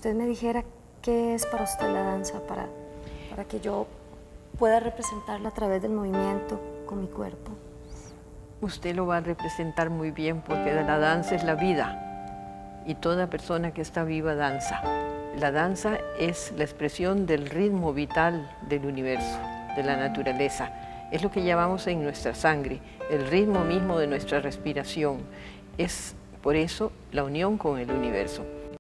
usted me dijera qué es para usted la danza, para que yo pueda representarla a través del movimiento con mi cuerpo. Usted lo va a representar muy bien porque la danza es la vida y toda persona que está viva danza. La danza es la expresión del ritmo vital del universo, de la naturaleza. Es lo que llevamos en nuestra sangre, el ritmo mismo de nuestra respiración. Es por eso la unión con el universo.